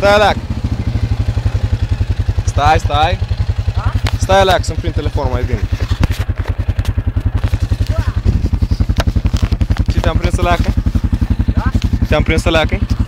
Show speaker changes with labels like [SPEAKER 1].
[SPEAKER 1] Stai, Aleac! Stai, stai! Stai, Aleac, să-mi prind telefonul mai bine. Ce te-am prins, Aleac? Te-am prins, Aleac?